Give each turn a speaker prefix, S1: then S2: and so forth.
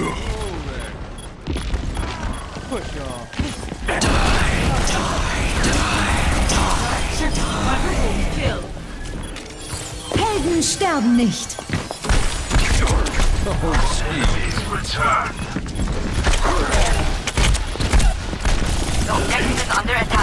S1: Helden sterben nicht.
S2: The objective is under attack.